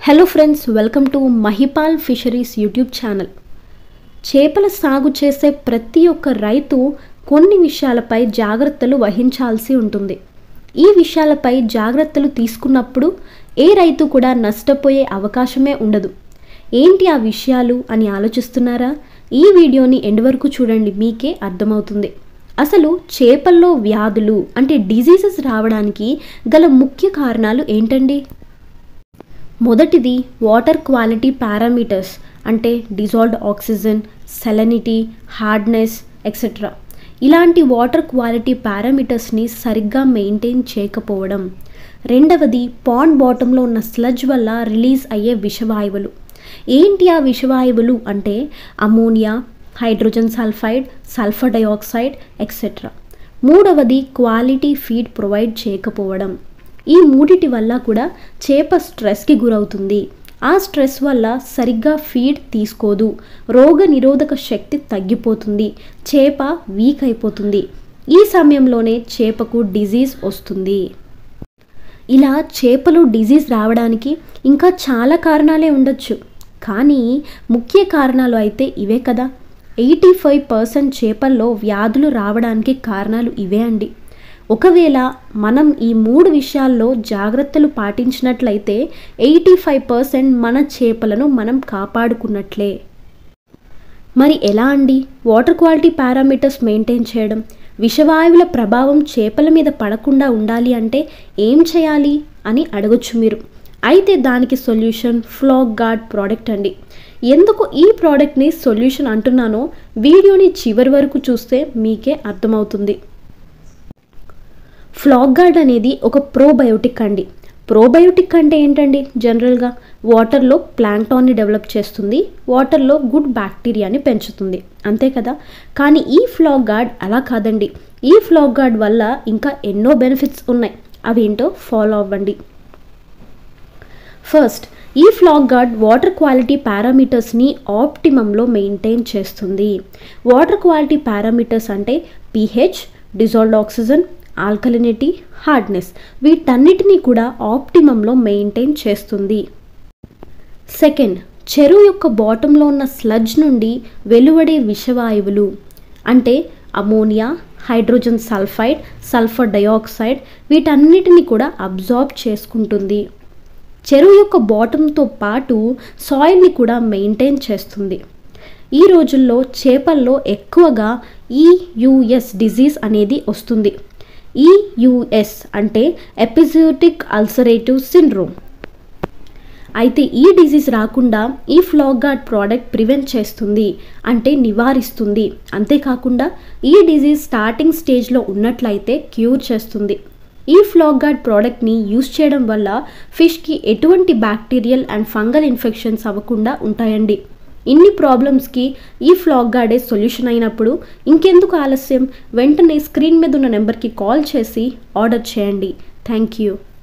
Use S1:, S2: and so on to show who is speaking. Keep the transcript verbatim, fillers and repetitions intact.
S1: Hello friends, welcome to Mahipal fisheries YouTube channel. చేపల సాగు చేసే ప్రతి ఒక్క రైతు కొన్ని విషయాలపై జాగ్రత్తలు వహించాల్సి ఉంటుంది. ఈ విషయాలపై జాగ్రత్తలు తీసుకున్నప్పుడు ఏ రైతు కూడా నష్టపోయే అవకాశమే ఉండదు. ఏంటి ఆ విషయాలు అని ఆలోచిస్తున్నారా? ఈ వీడియోని ఎండ్ వరకు చూడండి, మీకే అర్థమవుతుంది. అసలు చేపల్లో వ్యాధులు అంటే డిజీజెస్ రావడానికి గల ముఖ్య కారణాలు ఏంటండి? మొదటిది వాటర్ క్వాలిటీ పారామీటర్స్ అంటే dissolved oxygen, salinity, hardness etcetera. ఇలాంటి వాటర్ క్వాలిటీ పారామీటర్స్ని సరిగ్గా మెయింటైన్ చేయకపోవడం. రెండవది పాండ్ బాటంలో ఉన్న స్లడ్జ్ వల్ల రిలీజ్ అయ్యే విషవాయువులు. ఏంటి ఆ విషవాయువులు అంటే ammonia, hydrogen sulphide, sulphur dioxide etcetera. మూడవది క్వాలిటీ ఫీడ్ ప్రొవైడ్ చేయకపోవడం. ఈ మూడిటి వల్ల కూడా చేప స్ట్రెస్కి గురవుతుంది. ఆ స్ట్రెస్ వల్ల సరిగ్గా ఫీడ్ తీసుకోదు, రోగ నిరోధక శక్తి తగ్గిపోతుంది, చేప వీక్ అయిపోతుంది. ఈ సమయంలోనే చేపకు డిజీజ్ వస్తుంది. ఇలా చేపలు డిజీజ్ రావడానికి ఇంకా చాలా కారణాలే ఉండొచ్చు, కానీ ముఖ్య కారణాలు అయితే ఇవే కదా. ఎయిటీ ఫైవ్ పర్సెంట్ చేపల్లో వ్యాధులు రావడానికి కారణాలు ఇవే అండి. ఒకవేళ మనం ఈ మూడు విషయాల్లో జాగ్రత్తలు పాటించినట్లయితే ఎయిటీ ఫైవ్ పర్సెంట్ మన చేపలను మనం కాపాడుకున్నట్లే. మరి ఎలా అండి వాటర్ క్వాలిటీ పారామీటర్స్ మెయింటైన్ చేయడం? విషవాయువుల ప్రభావం చేపల మీద పడకుండా ఉండాలి అంటే ఏం చేయాలి అని అడగొచ్చు మీరు. అయితే దానికి సొల్యూషన్ ఫ్లాగ్ గార్డ్ ప్రోడక్ట్ అండి. ఎందుకు ఈ ప్రోడక్ట్ని సొల్యూషన్ అంటున్నానో వీడియోని చివరి వరకు చూస్తే మీకే అర్థమవుతుంది. ఫ్లాగ్ గార్డ్ అనేది ఒక ప్రోబయోటిక్ అండి. ప్రోబయోటిక్ అంటే ఏంటండి? జనరల్గా వాటర్లో ప్లాంక్టాన్ని డెవలప్ చేస్తుంది, వాటర్లో గుడ్ బ్యాక్టీరియాని పెంచుతుంది, అంతే కదా. కానీ ఈ ఫ్లాగ్ గార్డ్ అలా కాదండి. ఈ ఫ్లాగ్ గార్డ్ వల్ల ఇంకా ఎన్నో బెనిఫిట్స్ ఉన్నాయి. అవేంటో ఫాలో అవ్వండి. ఫస్ట్, ఈ ఫ్లాగ్ గార్డ్ వాటర్ క్వాలిటీ పారామీటర్స్ని ఆప్టిమంలో మెయింటైన్ చేస్తుంది. వాటర్ క్వాలిటీ పారామీటర్స్ అంటే pH, dissolved oxygen, alkalinity, hardness వీటన్నిటినీ కూడా ఆప్టిమంలో మెయింటైన్ చేస్తుంది. సెకండ్, చెరువు యొక్క బాటంలో ఉన్న స్లడ్జ్ నుండి వెలువడే విషవాయువులు అంటే ammonia, hydrogen sulphide, sulphur dioxide వీటన్నిటిని కూడా అబ్జార్బ్ చేసుకుంటుంది. చెరువు యొక్క బాటంతో పాటు సాయిల్ని కూడా మెయింటైన్ చేస్తుంది. ఈ రోజుల్లో చేపల్లో ఎక్కువగా ఈయుఎస్ డిజీజ్ అనేది వస్తుంది. ఈయుఎస్ అంటే ఎపిజోటిక్ అల్సరేటివ్ సిండ్రోమ్. అయితే ఈ డిజీజ్ రాకుండా ఈ ఫ్లాగ్ గార్డ్ ప్రోడక్ట్ ప్రివెంట్ చేస్తుంది, అంటే నివారిస్తుంది. అంతేకాకుండా ఈ డిజీజ్ స్టార్టింగ్ స్టేజ్లో ఉన్నట్లయితే క్యూర్ చేస్తుంది. ఈ ఫ్లాగ్ గార్డ్ ప్రోడక్ట్ని యూజ్ చేయడం వల్ల ఫిష్కి ఎటువంటి బ్యాక్టీరియల్ అండ్ ఫంగల్ ఇన్ఫెక్షన్స్ అవ్వకుండా ఉంటాయండి. ఇన్ని ప్రాబ్లమ్స్కి ఈ ఫ్లాగ్ గార్డే సొల్యూషన్ అయినప్పుడు ఇంకెందుకు ఆలస్యం? వెంటనే స్క్రీన్ మీద ఉన్న నెంబర్కి కాల్ చేసి ఆర్డర్ చేయండి. Thank you.